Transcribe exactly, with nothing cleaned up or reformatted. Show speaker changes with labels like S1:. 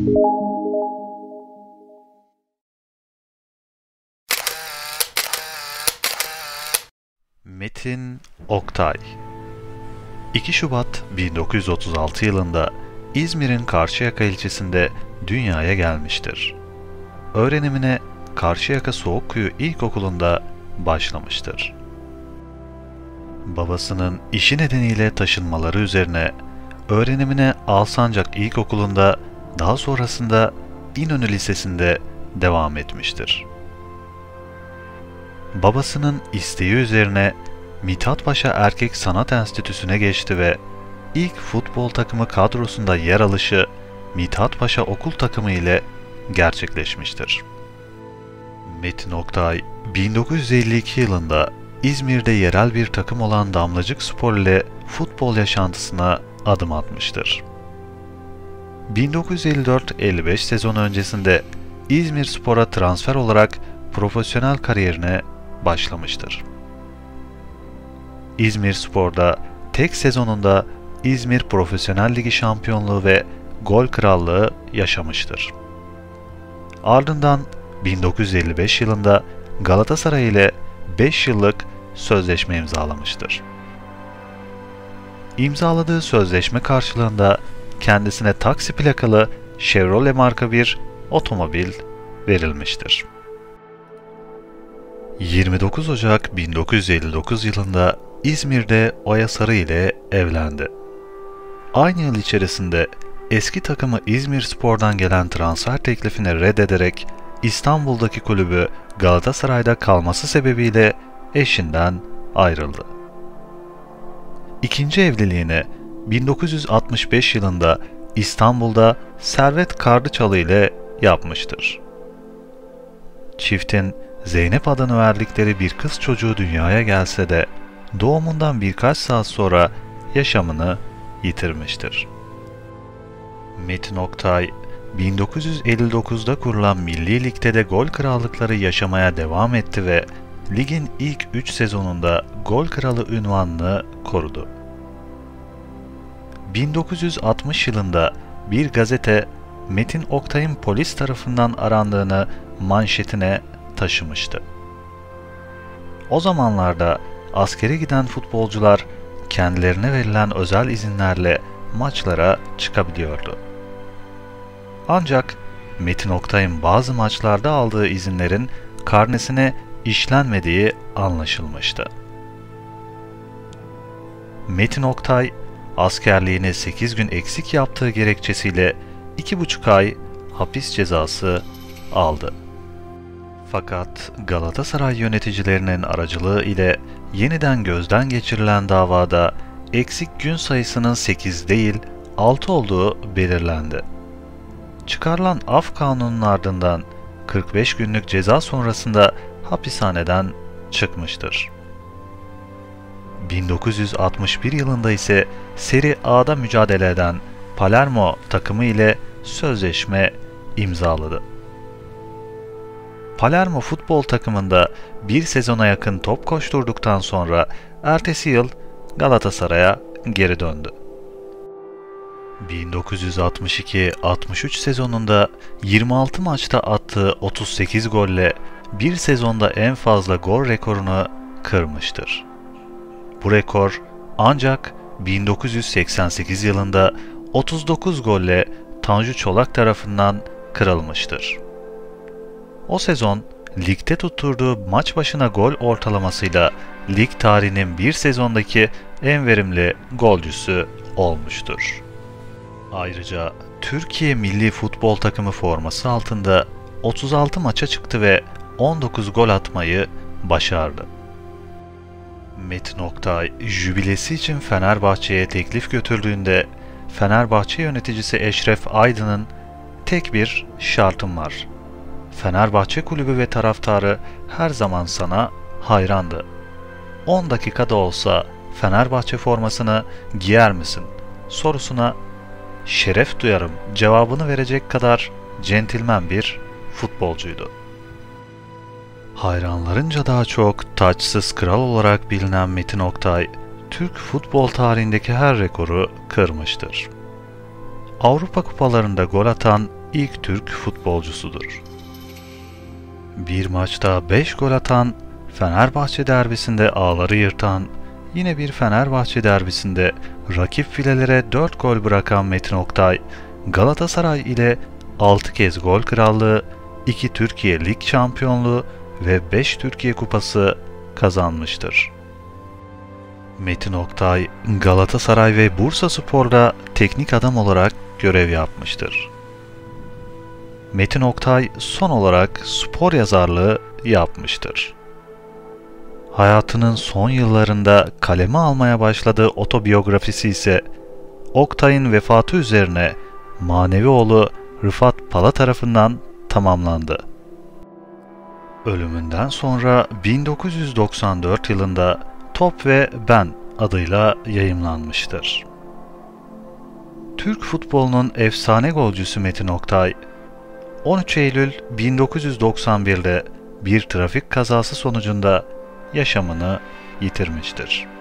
S1: Metin Oktay iki Şubat bin dokuz yüz otuz altı yılında İzmir'in Karşıyaka ilçesinde dünyaya gelmiştir. Öğrenimine Karşıyaka Soğukkuyu İlkokulu'nda başlamıştır. Babasının işi nedeniyle taşınmaları üzerine öğrenimine Alsancak İlkokulu'nda, daha sonrasında İnönü Lisesi'nde devam etmiştir. Babasının isteği üzerine Mithatpaşa Erkek Sanat Enstitüsü'ne geçti ve ilk futbol takımı kadrosunda yer alışı Mithatpaşa Okul takımı ile gerçekleşmiştir. Metin Oktay, bin dokuz yüz elli iki yılında İzmir'de yerel bir takım olan Damlacıkspor ile futbol yaşantısına adım atmıştır. bin dokuz yüz elli dört elli beş sezonu öncesinde İzmirspor'a transfer olarak profesyonel kariyerine başlamıştır. İzmirspor'da tek sezonunda İzmir Profesyonel Ligi şampiyonluğu ve gol krallığı yaşamıştır. Ardından bin dokuz yüz elli beş yılında Galatasaray ile beş yıllık sözleşme imzalamıştır. İmzaladığı sözleşme karşılığında kendisine taksi plakalı Chevrolet marka bir otomobil verilmiştir. yirmi dokuz Ocak bin dokuz yüz elli dokuz yılında İzmir'de Oya Sarı ile evlendi. Aynı yıl içerisinde eski takımı İzmirspor'dan gelen transfer teklifini reddederek İstanbul'daki kulübü Galatasaray'da kalması sebebiyle eşinden ayrıldı. İkinci evliliğini bin dokuz yüz altmış beş yılında İstanbul'da Servet Kardıçalı ile yapmıştır. Çiftin Zeynep adını verdikleri bir kız çocuğu dünyaya gelse de doğumundan birkaç saat sonra yaşamını yitirmiştir. Metin Oktay, bin dokuz yüz elli dokuzda kurulan Milli Lig'de de gol krallıkları yaşamaya devam etti ve ligin ilk üç sezonunda gol kralı unvanını korudu. bin dokuz yüz altmış yılında bir gazete Metin Oktay'ın polis tarafından arandığını manşetine taşımıştı. O zamanlarda askere giden futbolcular kendilerine verilen özel izinlerle maçlara çıkabiliyordu. Ancak Metin Oktay'ın bazı maçlarda aldığı izinlerin karnesine işlenmediği anlaşılmıştı. Metin Oktay, askerliğini sekiz gün eksik yaptığı gerekçesiyle iki buçuk ay hapis cezası aldı. Fakat Galatasaray yöneticilerinin aracılığı ile yeniden gözden geçirilen davada eksik gün sayısının sekiz değil altı olduğu belirlendi. Çıkarılan af kanunun ardından kırk beş günlük ceza sonrasında hapishaneden çıkmıştır. bin dokuz yüz altmış bir yılında ise Serie A'da mücadele eden Palermo takımı ile sözleşme imzaladı. Palermo futbol takımında bir sezona yakın top koşturduktan sonra ertesi yıl Galatasaray'a geri döndü. bin dokuz yüz altmış iki altmış üç sezonunda yirmi altı maçta attığı otuz sekiz golle bir sezonda en fazla gol rekorunu kırmıştır. Bu rekor ancak bin dokuz yüz seksen sekiz yılında otuz dokuz golle Tanju Çolak tarafından kırılmıştır. O sezon ligde tutturduğu maç başına gol ortalamasıyla lig tarihinin bir sezondaki en verimli golcüsü olmuştur. Ayrıca Türkiye Milli Futbol Takımı forması altında otuz altı maça çıktı ve on dokuz gol atmayı başardı. Metin Oktay, jübilesi için Fenerbahçe'ye teklif götürdüğünde Fenerbahçe yöneticisi Eşref Aydın'ın tek bir şartım var. Fenerbahçe kulübü ve taraftarı her zaman sana hayrandı. on dakikada olsa Fenerbahçe formasını giyer misin sorusuna şeref duyarım cevabını verecek kadar centilmen bir futbolcuydu. Hayranlarınca daha çok taçsız kral olarak bilinen Metin Oktay, Türk futbol tarihindeki her rekoru kırmıştır. Avrupa kupalarında gol atan ilk Türk futbolcusudur. Bir maçta beş gol atan, Fenerbahçe derbisinde ağları yırtan, yine bir Fenerbahçe derbisinde rakip filelere dört gol bırakan Metin Oktay, Galatasaray ile altı kez gol krallığı, iki Türkiye Lig şampiyonluğu ve beş Türkiye Kupası kazanmıştır. Metin Oktay, Galatasaray ve Bursaspor'da teknik adam olarak görev yapmıştır. Metin Oktay son olarak spor yazarlığı yapmıştır. Hayatının son yıllarında kaleme almaya başladığı otobiyografisi ise Oktay'ın vefatı üzerine manevi oğlu Rıfat Pala tarafından tamamlandı. Ölümünden sonra bin dokuz yüz doksan dört yılında Top ve Ben adıyla yayımlanmıştır. Türk futbolunun efsane golcüsü Metin Oktay, on üç Eylül bin dokuz yüz doksan bir'de bir trafik kazası sonucunda yaşamını yitirmiştir.